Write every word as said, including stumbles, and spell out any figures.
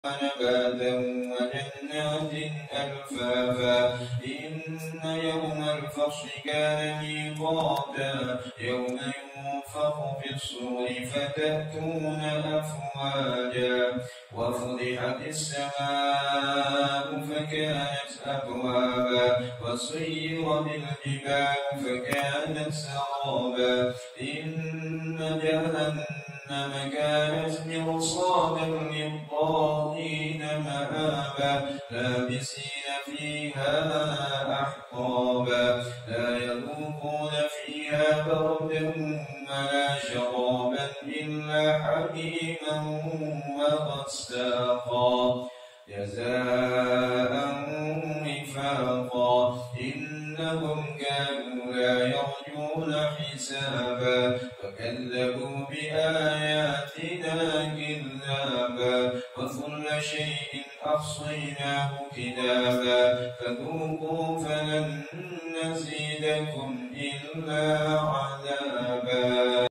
نباتا وجنات ألفافا إن يوم الفصل كان ميقاتا يوم ينفخ في الصور فتأتون أفواجا وفتحت السماء فكانت أبوابا وسيرت الجبال فكانت سرابا إن جهنم كانت مرصادا للطاغين مآبا لابسين فيها أحقابا لا يذوقون فيها بردا ولا شرابا إلا حميما وغساقا جزاء وفاقا إنهم كانوا لا يرجون حسابا فكذبوا بآياتنا كذابا وكل شيء أحصيناه كتابا فذوقوا فلن نزيدكم إلا عذابا.